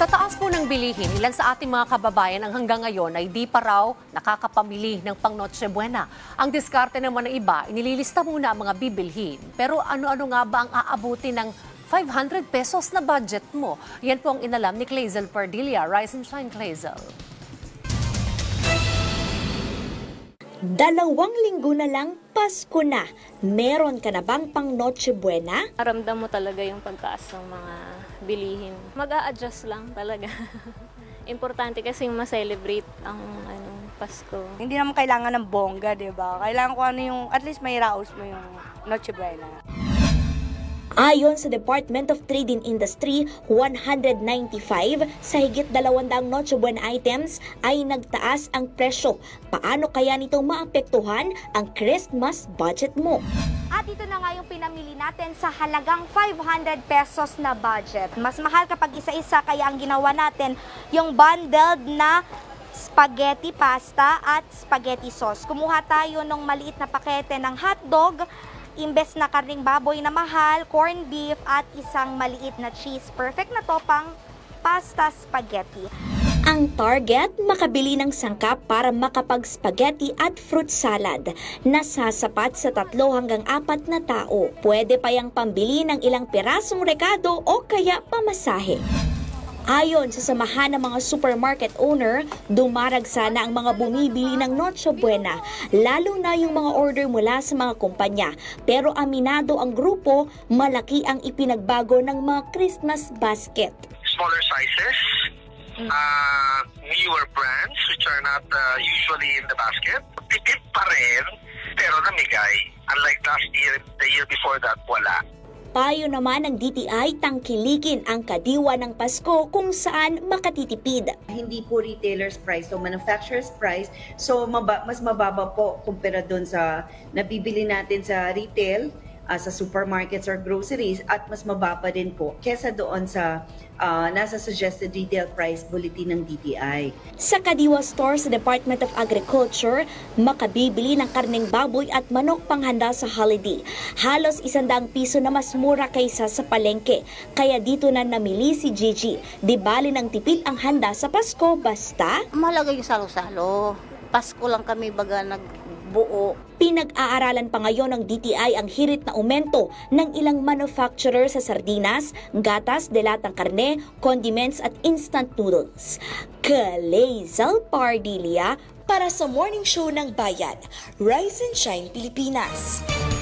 Sa taas po ng bilihin, ilan sa ating mga kababayan ang hanggang ngayon ay di pa raw nakakapamili ng pang Noche Buena. Ang diskarte naman ng iba, inililista muna ang mga bibilhin. Pero ano-ano nga ba ang aabuti ng 500 pesos na budget mo? Yan po ang inalam ni Clazel Pardilla. Rise and shine, Clazel. 2 linggo na lang, Pasko na. Meron ka na bang pang Noche Buena? Ramdam mo talaga yung pagtaas ng mga bilihin. Mag-a-adjust lang talaga. Importante kasi ma-celebrate ang Pasko. Hindi naman kailangan ng bongga, di ba? Kailangan ko at least may raos mo yung Noche Buena. Ayon sa Department of Trade and Industry, 195 sa higit 200 Noche Buena items ay nagtaas ang presyo. Paano kaya nito maapektuhan ang Christmas budget mo? At ito na nga yung pinamili natin sa halagang 500 pesos na budget. Mas mahal kapag isa-isa, kaya ang ginawa natin yung bundled na spaghetti pasta at spaghetti sauce. Kumuha tayo ng maliit na pakete ng hotdog, imbes na karning baboy na mahal, corned beef at isang maliit na cheese. Perfect na to pang pasta spaghetti. Ang target, makabili ng sangkap para makapag-spaghetti at fruit salad na sasapat sa 3 hanggang 4 na tao. Pwede pa yang pambili ng ilang pirasong rekado o kaya pamasahe. Ayon sa samahan ng mga supermarket owner, dumarag sana ang mga bumibili ng Noche Buena, lalo na yung mga order mula sa mga kumpanya. Pero aminado ang grupo, malaki ang ipinagbago ng mga Christmas basket. Smaller sizes, newer brands which are not usually in the basket. Tipid pa rin, pero namigay. Unlike last year, the year before that, wala. Payo naman ng DTI, tangkilikin ang kadiwa ng Pasko kung saan makatitipid. Hindi po retailer's price, so manufacturer's price. So mas mababa po kumpara doon sa nabibili natin sa retail, sa supermarkets or groceries, at mas mababa din po kesa doon sa nasa suggested retail price bulletin ng DTI. Sa Kadiwa Store sa Department of Agriculture, makabibili ng karneng baboy at manok panghanda sa holiday. Halos 100 piso na mas mura kaysa sa palengke. Kaya dito na namili si Gigi. Di bali ng tipid ang handa sa Pasko, basta mahalaga yung salo-salo. Pasko lang kami baga nagbuo. Pinag-aaralan pa ngayon ng DTI ang hirit na aumento ng ilang manufacturer sa sardinas, gatas, delatang karne, condiments at instant noodles. Clazel Pardilla para sa Morning Show ng Bayan, Rise and Shine Pilipinas.